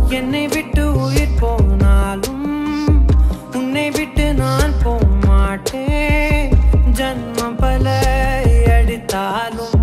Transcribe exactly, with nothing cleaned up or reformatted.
என்னை விட்டு உயிர் போனாலும் உன்னை விட்டு நான் போக மாட்டேன். ஜன்மம் பல அடித்தாலும்